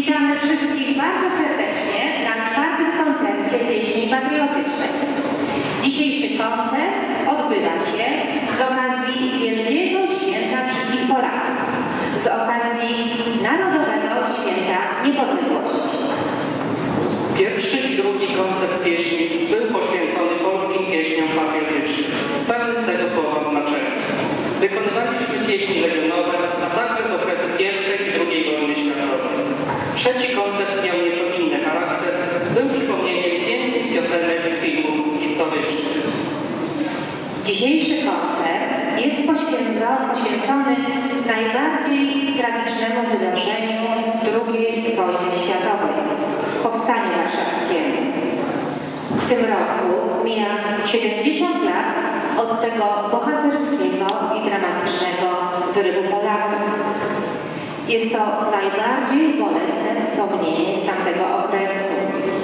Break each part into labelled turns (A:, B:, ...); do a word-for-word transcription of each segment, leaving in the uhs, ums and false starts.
A: Witamy wszystkich bardzo serdecznie na czwartym koncercie pieśni patriotycznej. Dzisiejszy koncert odbywa się z okazji Wielkiego Święta Wszystkich Polaków, z okazji Narodowego Święta Niepodległości.
B: Pierwszy i drugi koncert pieśni był poświęcony polskim pieśniom patriotycznym, pełny tego słowa znaczenia. Wykonywaliśmy pieśni legionowe, a także z okresu pierwszej i drugiej wojny światowej. Trzeci koncert miał nieco inny charakter, był przypomnieniem pięknych piosenek z filmów historycznych.
A: Dzisiejszy koncert jest poświęcony najbardziej tragicznemu wydarzeniu drugiej wojny światowej, powstaniu warszawskiemu. W tym roku mija siedemdziesiąt lat od tego bohaterskiego i dramatycznego zrywu Polaków. Jest to najbardziej bolesne wspomnienie z tamtego okresu.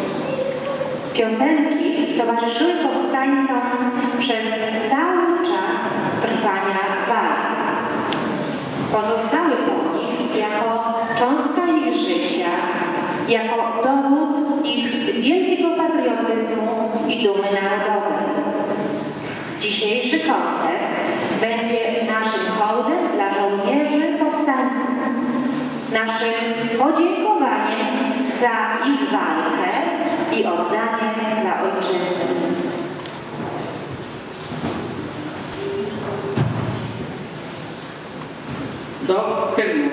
A: Piosenki towarzyszyły powstańcom przez cały czas trwania walki. Pozostały po nich jako cząstka ich życia, jako dowód ich wielkiego patriotyzmu i dumy narodowej. Dzisiejszy koncert będzie naszym hołdem dla żołnierzy powstańców, naszym podziękowaniem za ich walkę i oddanie dla ojczyzny.
B: Do hymnu.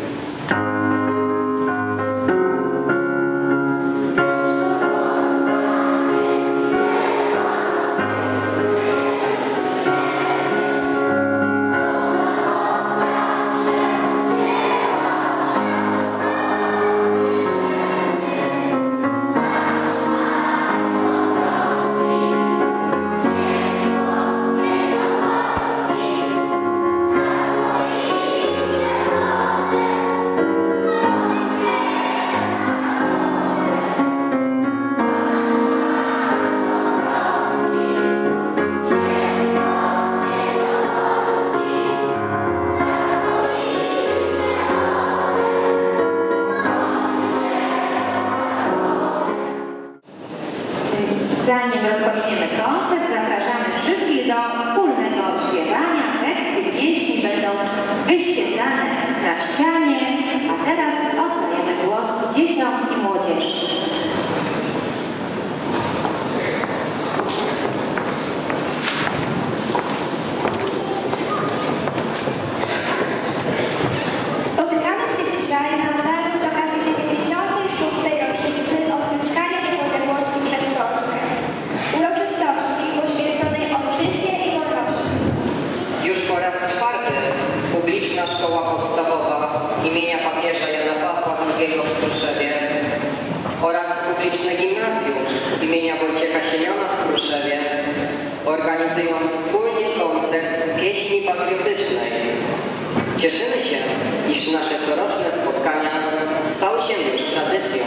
A: Zanim rozpoczniemy koncert, zapraszamy wszystkich do wspólnego śpiewania. Teksty pieśni będą wyświetlane na ścianie, a teraz oddajemy głos dzieciom i młodzieży.
C: Spotykamy się dzisiaj na medaliu z okazji dziewięćdziesiątej szóstej rocznicy odzyskania niepodległości przez Polskę. Uroczystości poświęconej ojczyźnie i wolności.
D: Już po raz czwarty publiczna szkoła podstawowa imienia papieża Jana Pawła drugiego w Kruszewie oraz publiczne gimnazjum imienia Wojciecha Siemiona w Kruszewie organizują wspólnie koncert pieśni patriotycznej. Cieszymy się, iż nasze coroczne spotkania stały się już tradycją.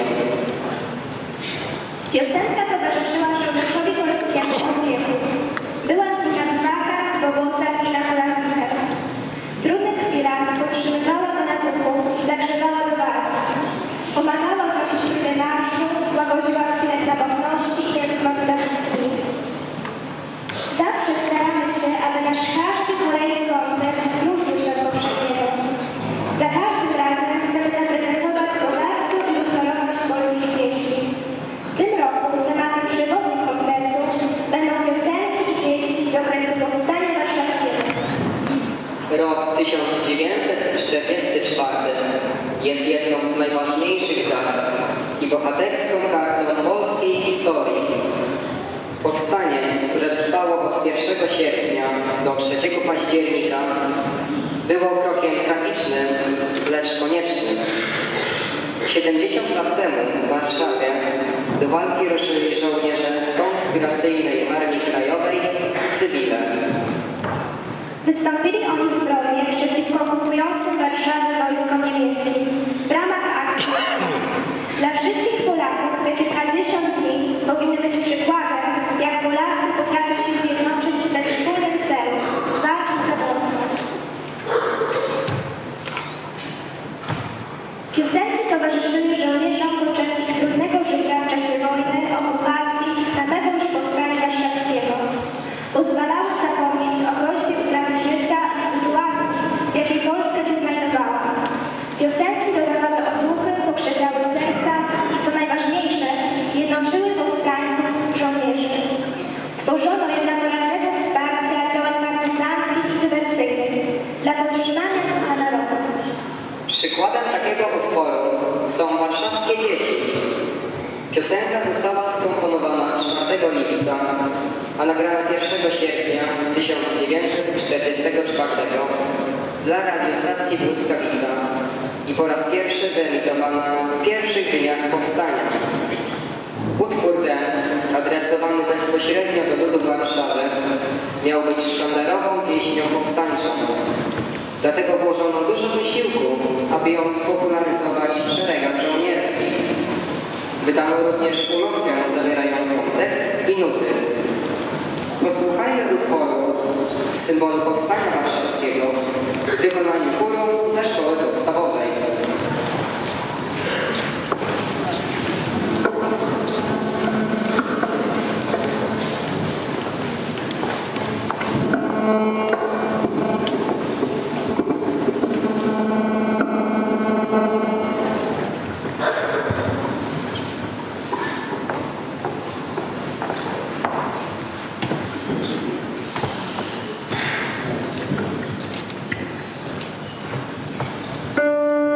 C: Piosenka towarzyszyła żołnierzowi polskiemu od wieku. Była z nim na gmachach, w obozach i na polownikach. W trudnych chwilach podtrzymywała go na duchu i zagrzewała do walki. Pomagała zaś w ślubie marszu, łagodziła chwilę samotności i tęsknoty za bliskimi. Zawsze staramy się, aby nasz każdy kolejny koncert różnił się od poprzedniego. Za każdym razem chcemy zaprezentować bogactwo i różnorodność polskich pieśni. W tym roku tematem przewodnim koncertu będą piosenki i pieśni z okresu powstania warszawskiego.
D: Rok tysiąc dziewięćset czterdziesty czwarty jest jedną z najważniejszych dat i bohaterską kartą polskiej historii. Powstanie, które trwało od pierwszego sierpnia do trzeciego października, było krokiem tragicznym, lecz koniecznym. siedemdziesiąt lat temu w Warszawie do walki ruszyli żołnierze konspiracyjnej Armii Krajowej cywile.
C: Wystąpili oni zbrojnie przeciwko okupującym Warszawę wojskom niemieckim w ramach akcji. Dla wszystkich Polaków te kilkadziesiąt dni powinny być przykładem, jak Polacy potrafią się zjednoczyć we wspólnym celu walki z zabójcą. Piosenki towarzyszyły
D: warszawskie dzieci. Piosenka została skomponowana czwartego lipca, a nagrana pierwszego sierpnia tysiąc dziewięćset czterdziestego czwartego dla radiostacji Błyskawica i po raz pierwszy wyemitowana w pierwszych dniach powstania. Utwór ten, adresowany bezpośrednio do ludu Warszawy, miał być sztandarową pieśnią powstańczą. Dlatego włożono dużo wysiłku, aby ją spopularyzować w szeregach żołnierskich. Wydano również ulotkę zawierającą tekst i nuty. Posłuchajmy utworu symbolu powstania warszawskiego w wykonaniu chóru ze szkoły podstawowej.
C: Thank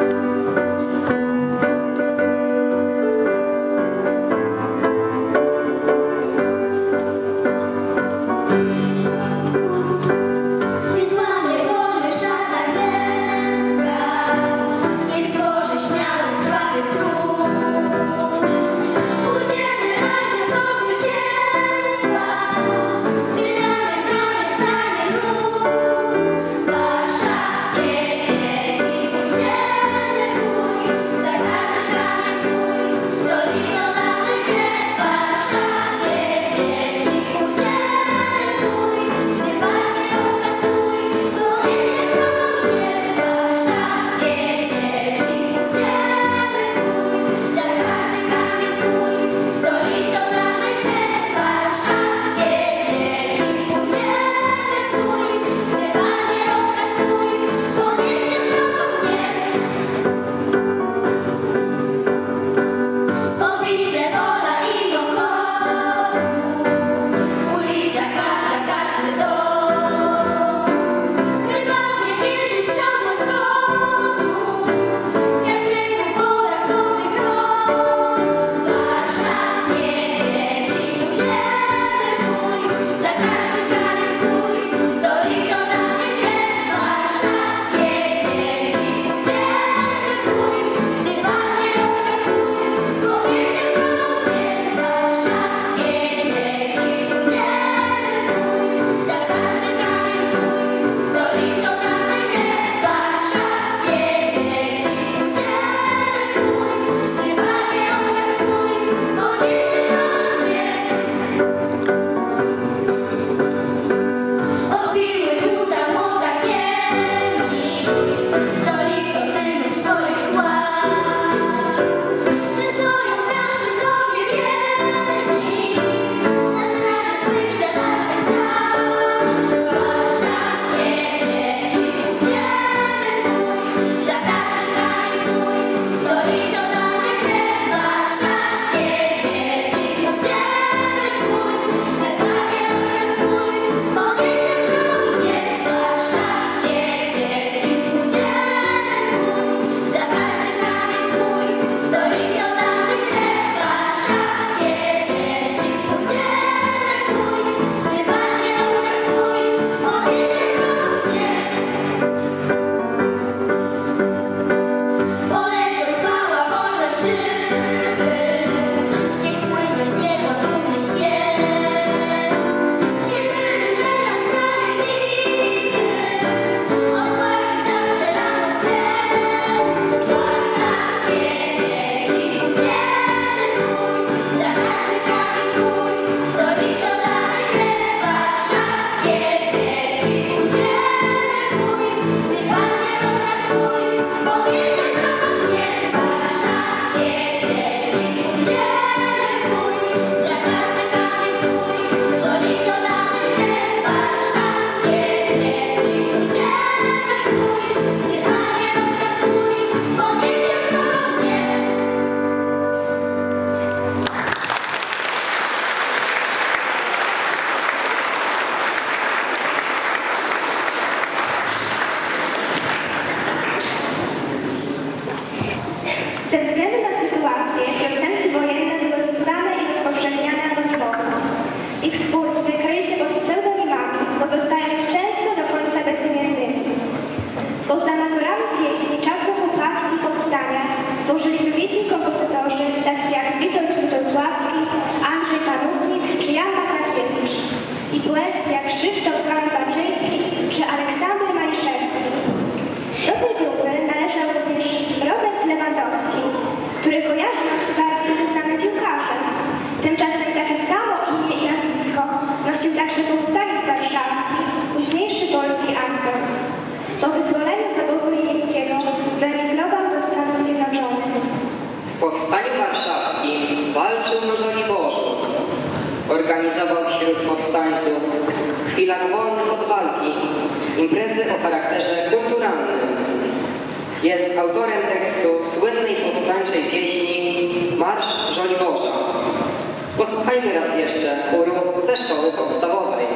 C: który kojarzy nam się bardziej ze znanym piłkarzem. Tymczasem takie samo imię i nazwisko nosił także powstaniec warszawski, późniejszy polski Anton. Po wyzwoleniu z obozu niemieckiego wyemigrował do Stanów Zjednoczonych.
D: W powstaniu warszawskim walczył na Żoliborzu. Organizował wśród powstańców w chwilach wolnych od walki imprezy o charakterze kulturalnym. Jest autorem tekstu słynnej powstańczej pieśni Marsz Żoliborza. Posłuchajmy raz jeszcze chóru ze szkoły podstawowej.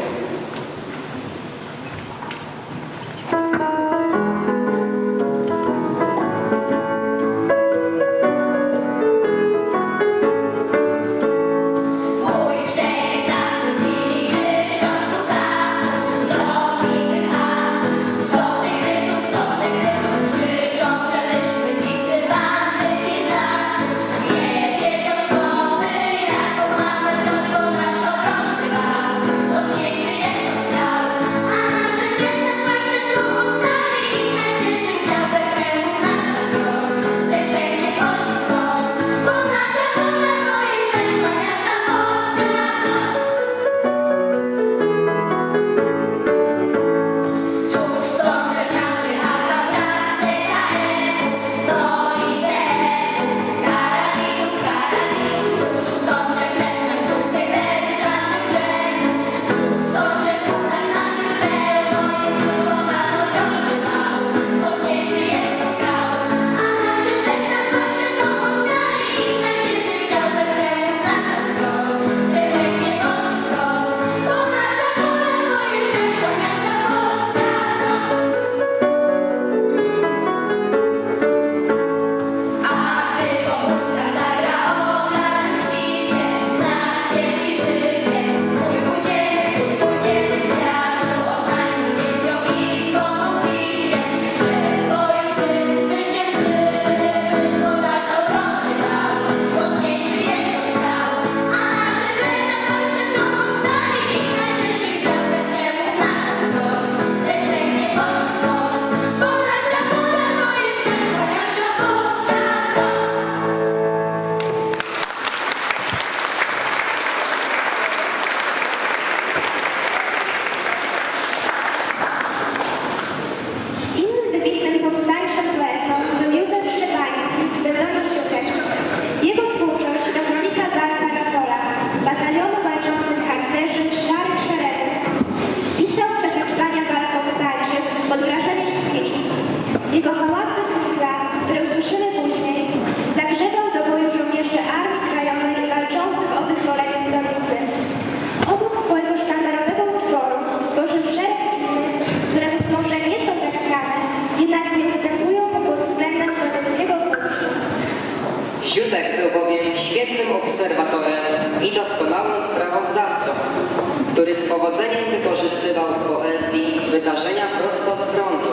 D: Ziutek był bowiem świetnym obserwatorem i doskonałym sprawozdawcą, który z powodzeniem wykorzystywał w poezji wydarzenia prosto z frontu.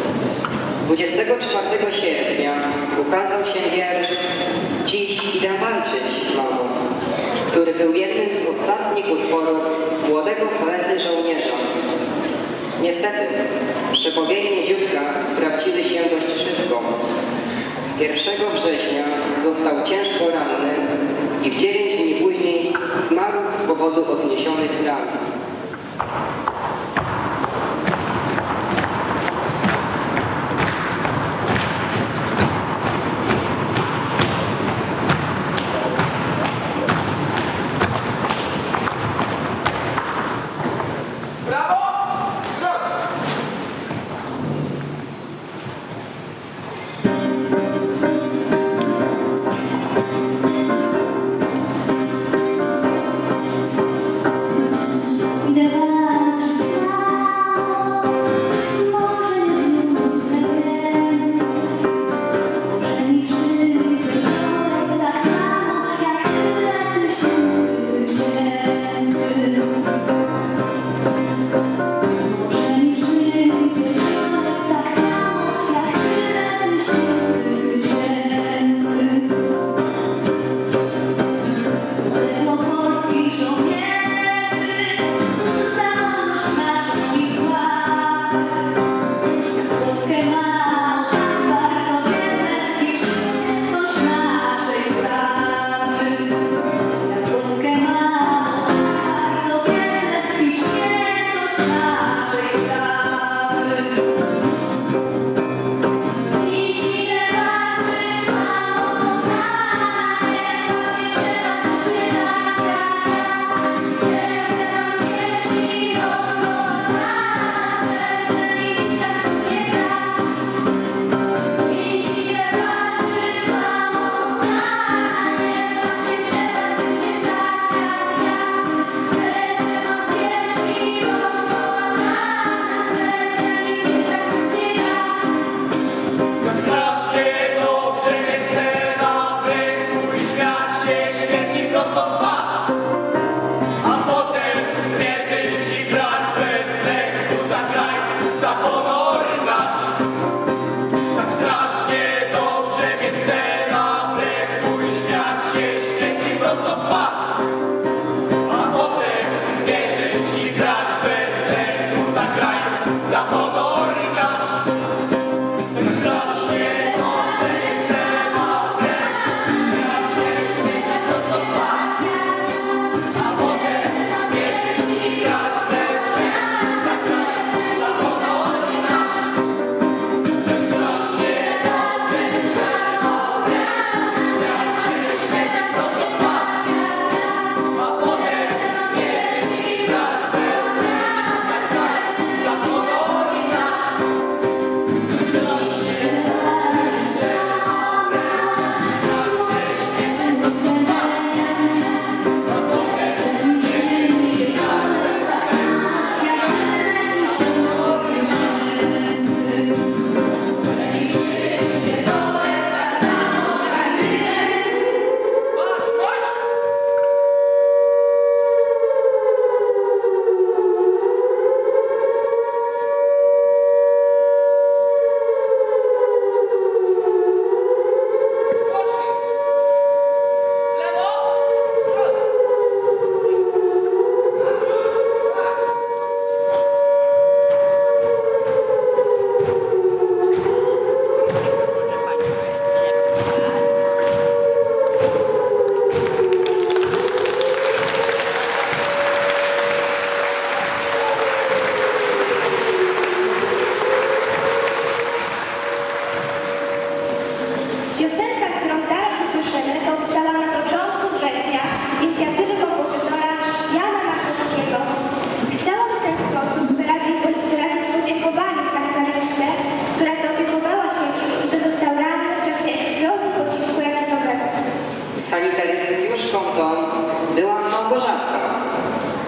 D: dwudziestego czwartego sierpnia ukazał się wiersz Dziś idę walczyć, mamo, który był jednym z ostatnich utworów młodego poety żołnierza. Niestety, przepowiednie Ziutka sprawdziły się dość szybko. pierwszego września został ciężko ranny i w dziewięć dni później zmarł z powodu odniesionych ran.
E: Thank you.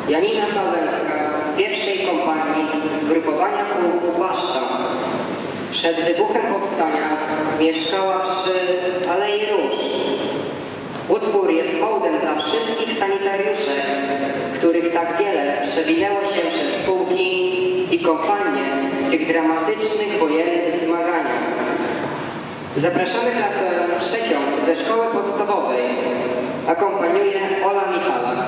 D: Janina Załęska z pierwszej kompanii zgrupowania pułku Baszta. Przed wybuchem powstania mieszkała przy Alei Róż. Utwór jest hołdem dla wszystkich sanitariuszek, których tak wiele przewinęło się przez pułki i kompanie w tych dramatycznych wojennych zmaganiach. Zapraszamy klasę trzecią ze szkoły podstawowej. Akompaniuje Ola Michalak.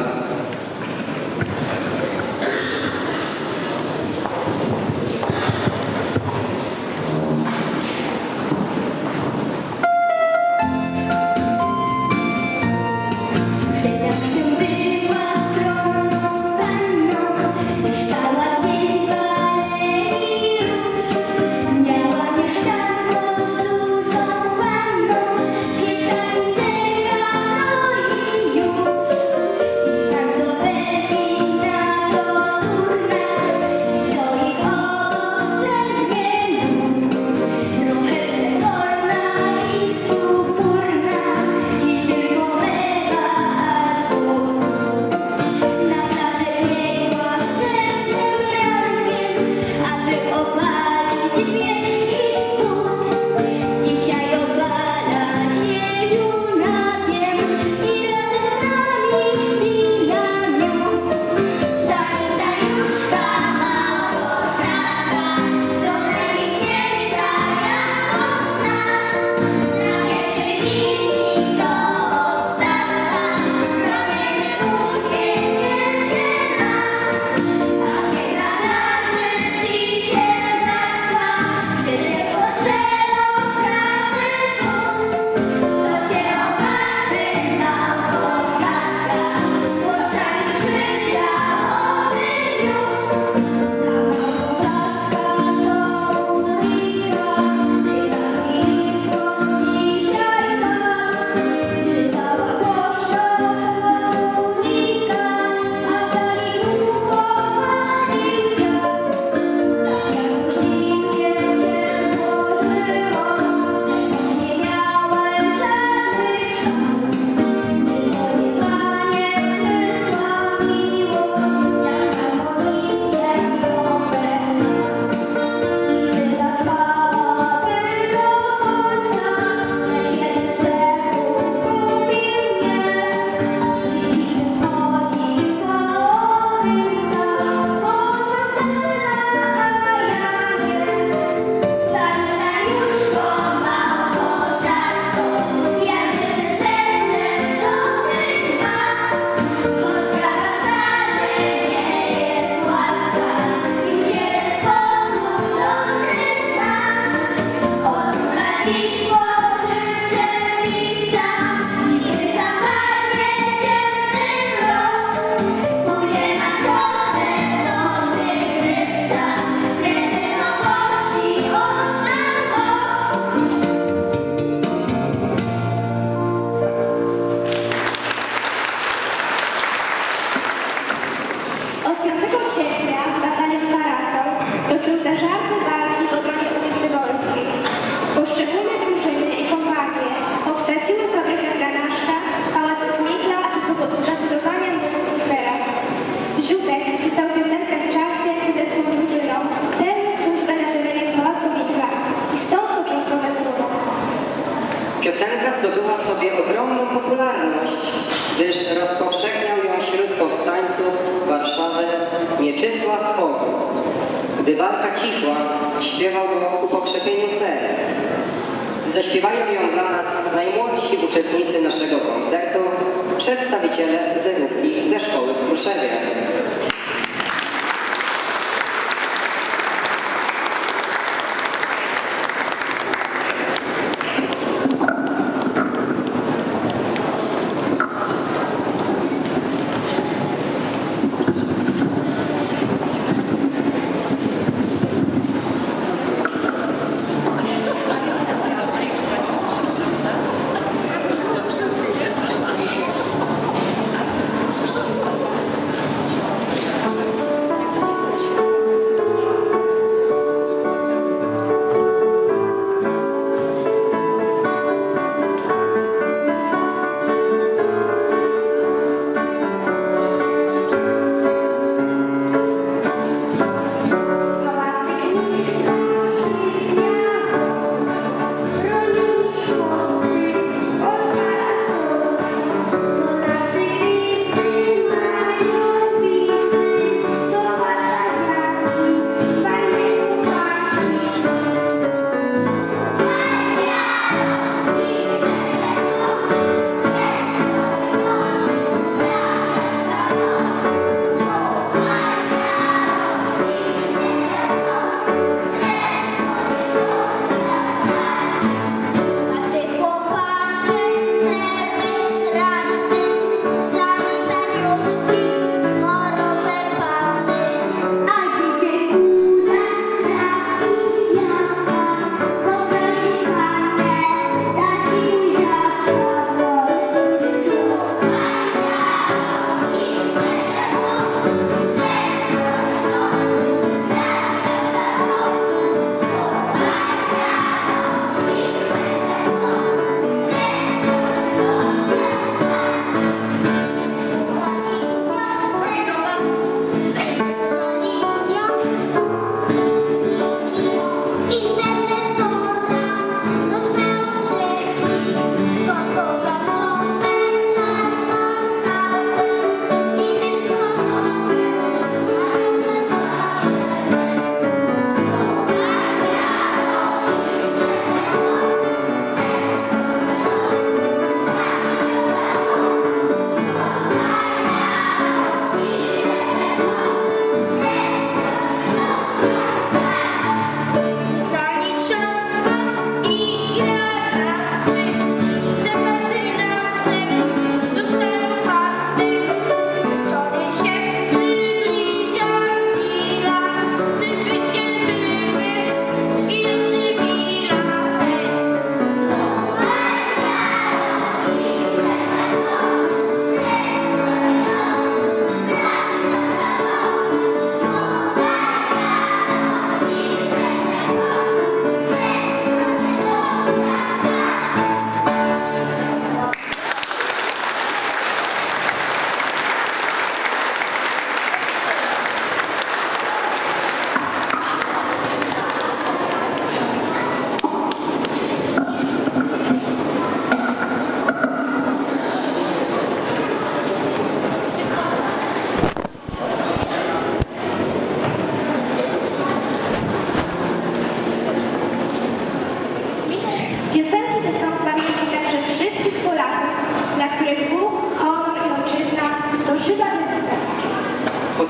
D: Piosenka zdobyła sobie ogromną popularność, gdyż rozpowszechniał ją wśród powstańców Warszawy Mieczysław Pogród. Gdy walka cichła, śpiewał go ku pokrzepieniu serc. Zaśpiewają ją dla nas najmłodsi uczestnicy naszego koncertu, przedstawiciele zerówki ze szkoły w Kruszewie.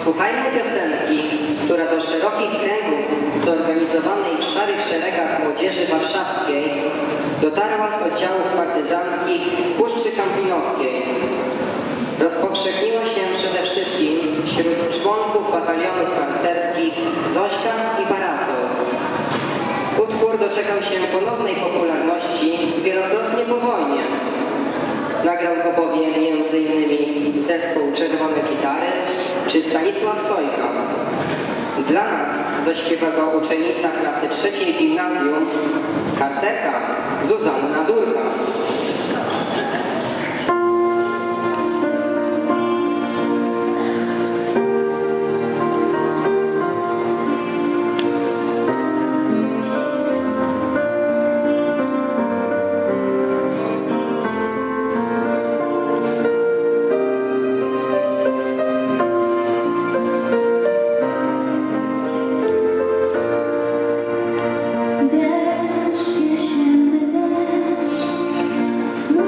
D: Posłuchajmy piosenki, która do szerokich kręgów zorganizowanej w szarych szeregach młodzieży warszawskiej dotarła z oddziałów partyzanckich w Puszczy Kampinoskiej. Rozpowszechniła się przede wszystkim wśród członków batalionów harcerskich Zośka i Parasol. Utwór doczekał się ponownej popularności wielokrotnie po wojnie. Nagrał go bowiem między innymi zespół Czerwone Gitary czy Stanisław Sojka. Dla nas zaśpiewa go uczennica klasy trzeciej gimnazjum, harcerka Zuzanna Durka.
E: Deszcz jesienny, deszcz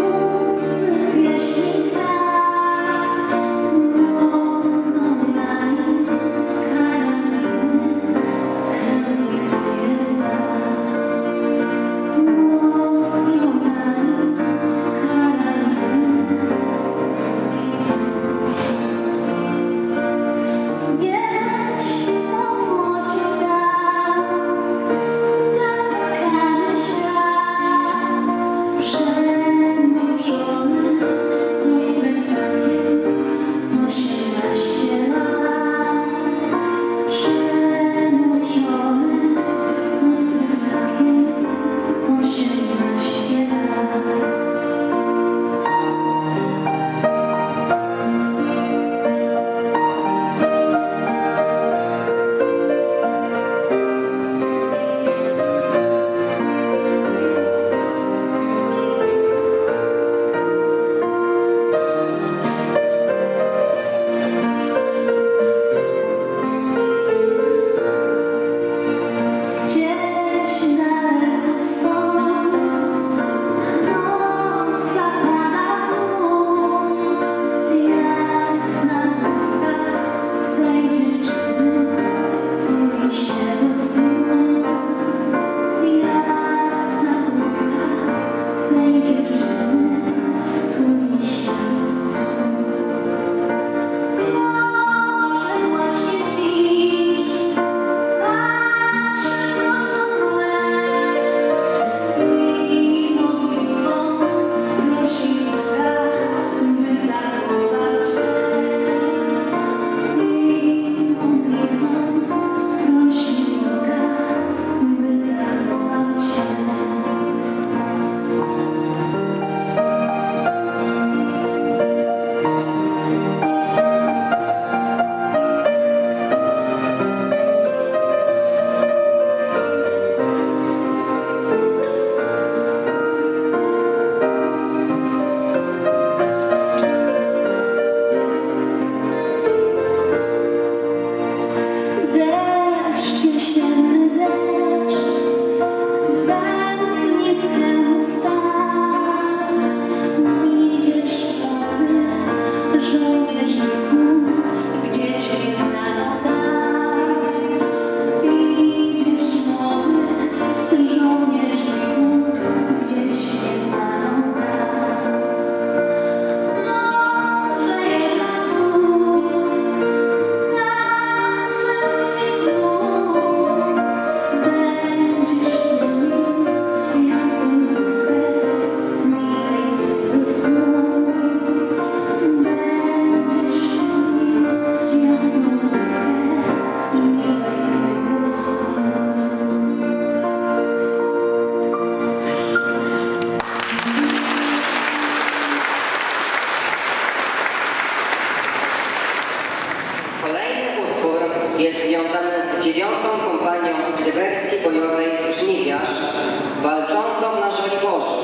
D: dziewiątą kompanią dywersji bojowej Żniwiarz, walczącą na Żoliborzu.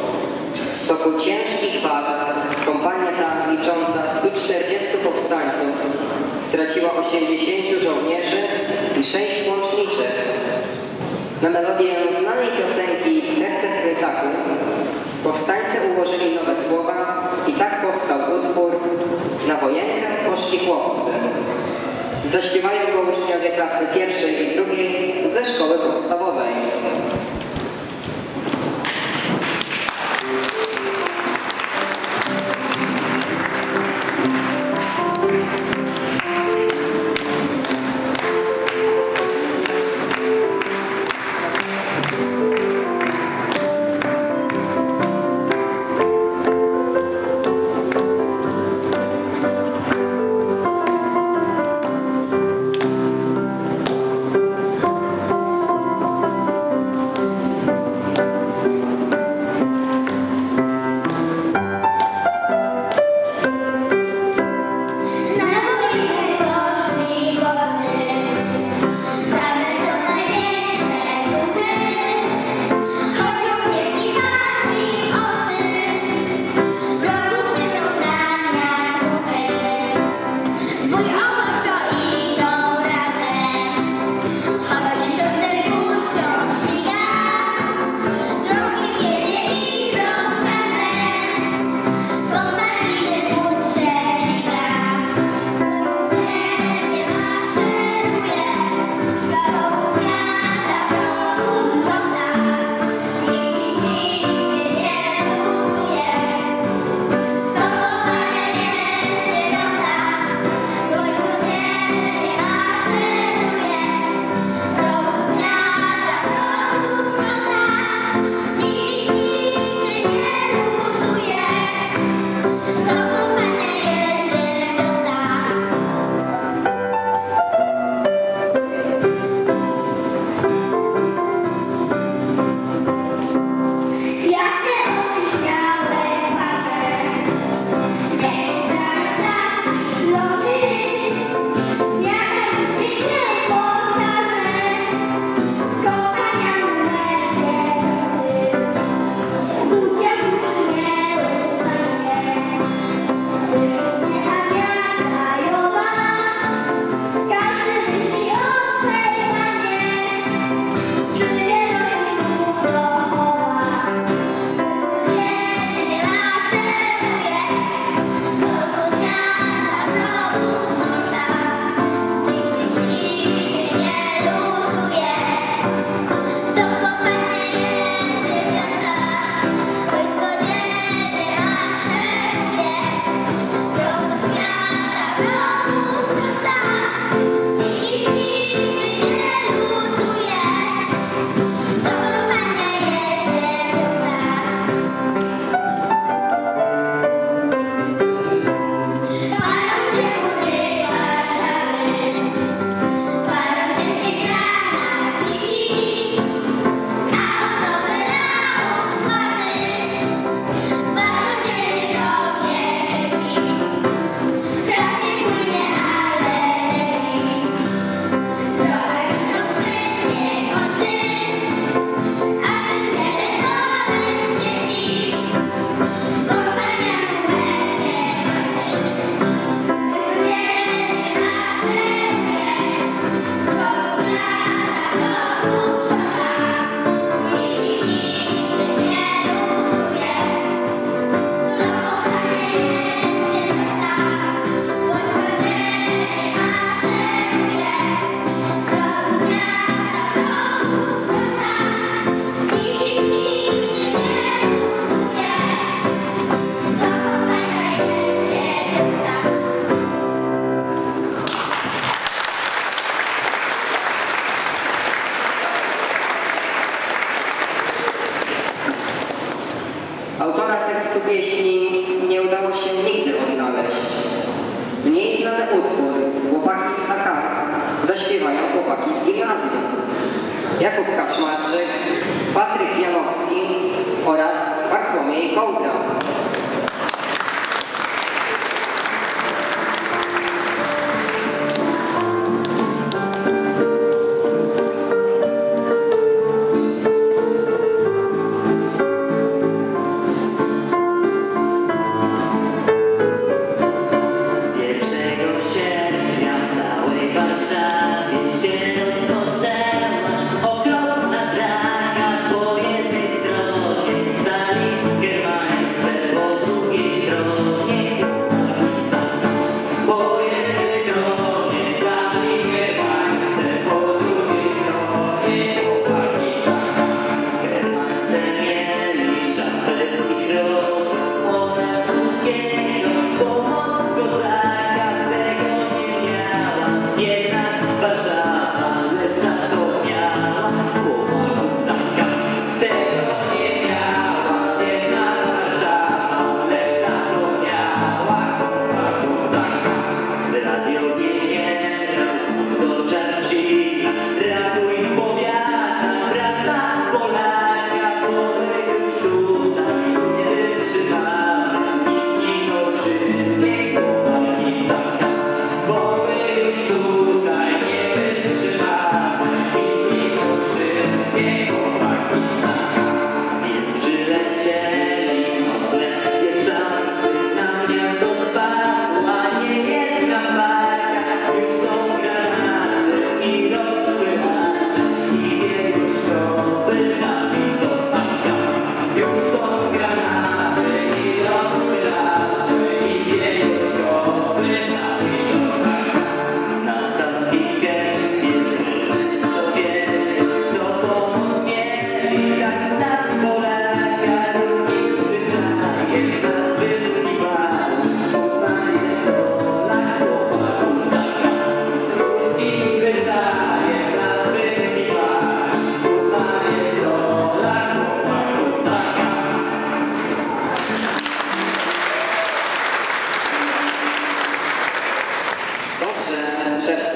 D: W toku ciężkich walk kompania ta, licząca stu czterdziestu powstańców, straciła osiemdziesięciu żołnierzy i sześć łączniczych. Na melodię znanej piosenki Serce w plecaku powstańcy ułożyli nowe słowa i tak powstał utwór Na wojenkę poszli chłopcy. Zaśpiewają go uczniowie klasy pierwszej i drugiej ze szkoły podstawowej.
F: Jakub Kaczmarczyk, Patryk Janowski oraz Bartłomiej Kołda.
G: Okropna draga po jednej stronie.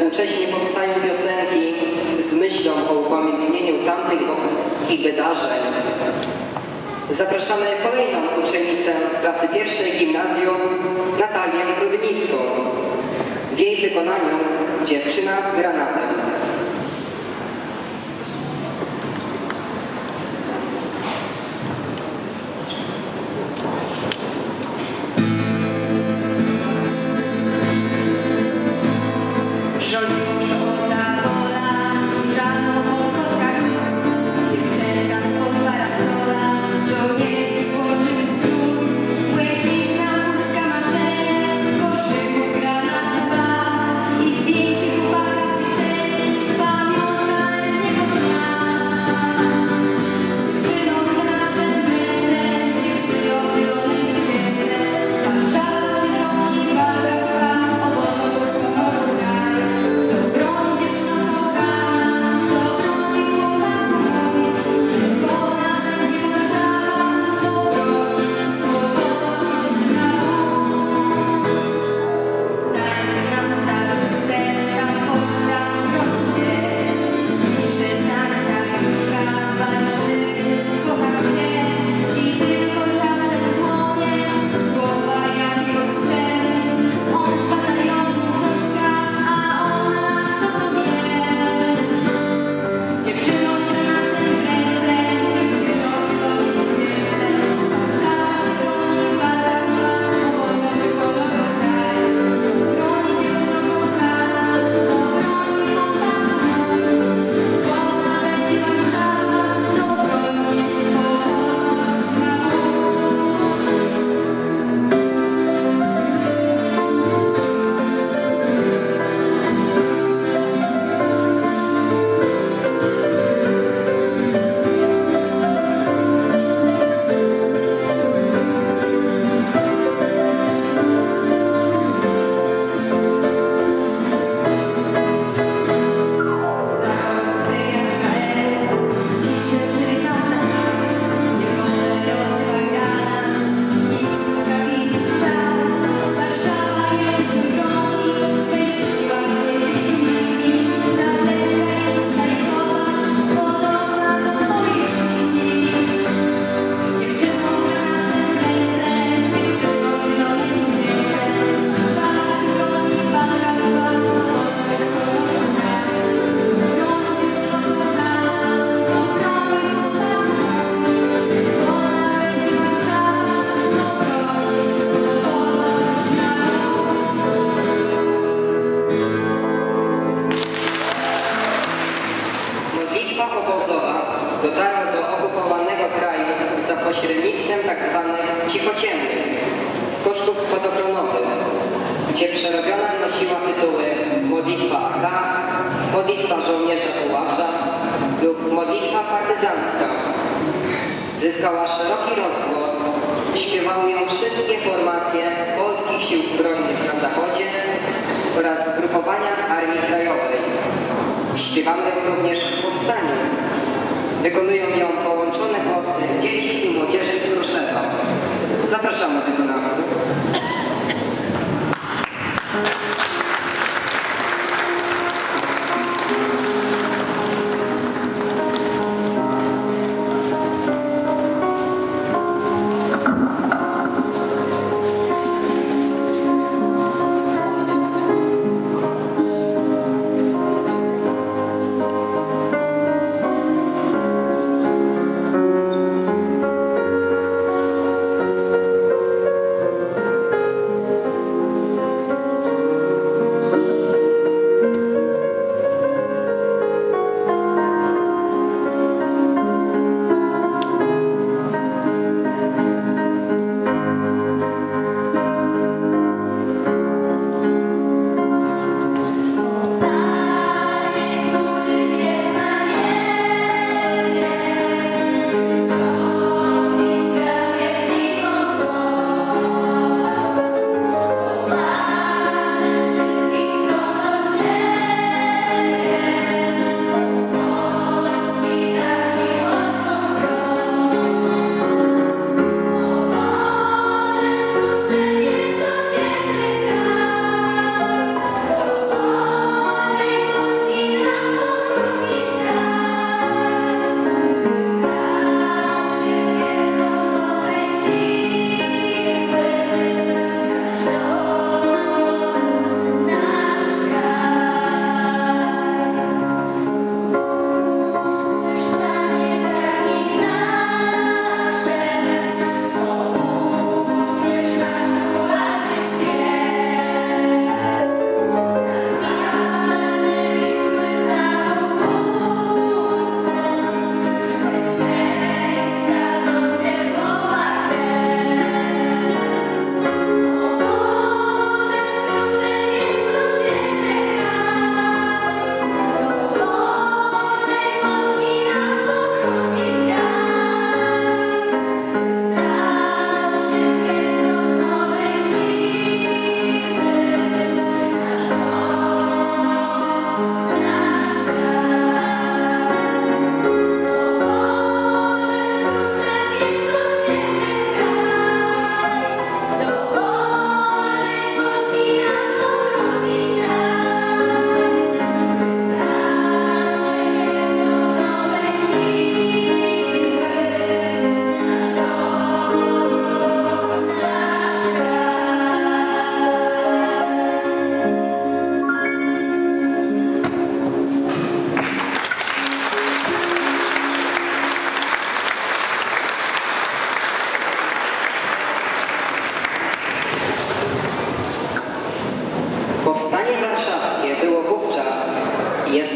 F: Współcześnie powstają piosenki z myślą o upamiętnieniu tamtych bohaterskich wydarzeń. Zapraszamy kolejną uczennicę klasy pierwszej gimnazjum, Natalię Rudnicką. W jej wykonaniu Dziewczyna z granatem. pośrednictwem tzw. cichociemnych, skoczków spadochronowych, gdzie przerobiona nosiła tytuły Modlitwa A K, Modlitwa Żołnierza Tułacza lub Modlitwa Partyzancka. Zyskała szeroki rozgłos, śpiewały ją wszystkie formacje polskich sił zbrojnych na Zachodzie oraz zgrupowania Armii Krajowej. Śpiewamy ją również w powstaniu. Wykonują ją połączone głosy dzieci i młodzieży z Kruszewa. Zapraszamy wykonawców.
E: Thank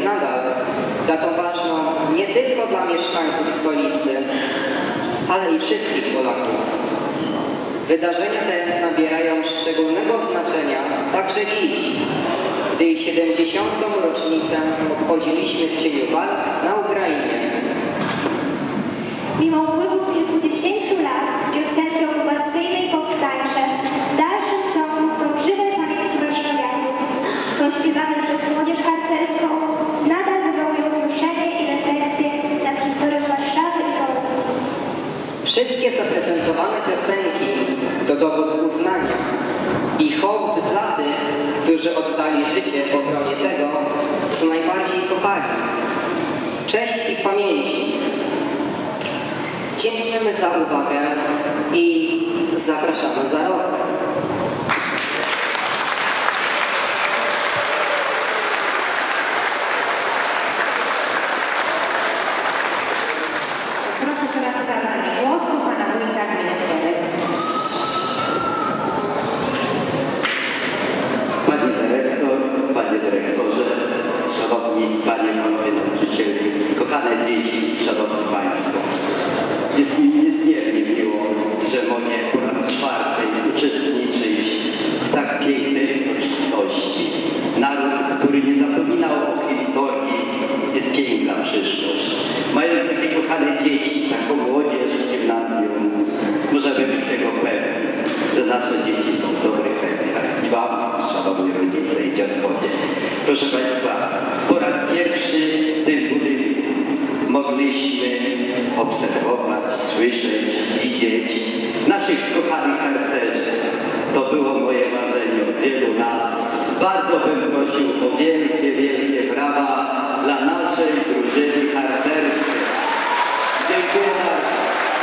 F: jest nadal datą ważną nie tylko dla mieszkańców stolicy, ale i wszystkich Polaków. Wydarzenia te nabierają szczególnego znaczenia także dziś, gdy ich siedemdziesiątą rocznicę obchodziliśmy w cieniu walk na Ukrainie.
C: Mimo upływu kilkudziesięciu lat piosenki okupacyjne i powstańcze w dalszym ciągu są w żywej pamięci warszawiaków. Są śpiewane przez młodzież harcerską, nadal wywołują wzruszenie i refleksję nad historią Warszawy i Polski.
F: Wszystkie zaprezentowane piosenki to dowód uznania i hołd dla tych, którzy oddali życie w obronie tego, co najbardziej kochali. Cześć ich pamięci. Dziękujemy za uwagę i zapraszamy za rok.
A: Proszę teraz o zabranie głosu pana wójta gminy Twerek.
G: Pani dyrektor, panie dyrektorze, szanowni panie, panowie nauczyciele, kochane dzieci, szanowni państwo. Jest mi niezmiernie miło, że mogę po raz czwarty uczestniczyć w tak pięknej uroczystości. Naród, który nie zapominał o historii, jest piękna przyszłość. Mając takie kochane dzieci, taką młodzież w gimnazjum, możemy być tego pewni, że nasze dzieci są w dobrych rękach. I wam, szanowni rodzice i dziadkowie. Proszę państwa, po raz pierwszy w tym budynku mogliśmy obserwować, słyszeć, widzieć naszych kochanych harcerzy. To było moje marzenie od wielu lat. Bardzo bym prosił o wielkie, wielkie brawa dla naszej drużyny harcerskiej. Dziękuję bardzo.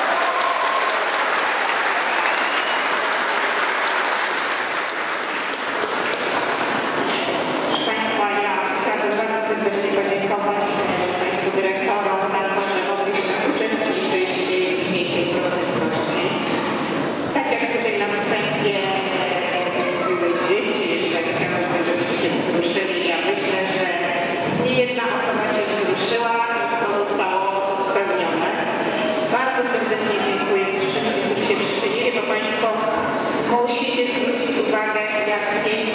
H: Proszę Państwa, ja chciałabym bardzo serdecznie podziękować Państwu dyrektorom za to, że mogliśmy uczestniczyć w dzisiejszej uroczystości. Tak jak tutaj na wstępie były dzieci, tak chciałabym, żebyście się wzruszyli. Ja myślę, że nie jedna osoba się wzruszyła i to zostało spełnione. Bardzo serdecznie dziękuję wszystkim, którzy się przyczynili, bo Państwo musicie zwrócić uwagę, jak pięknie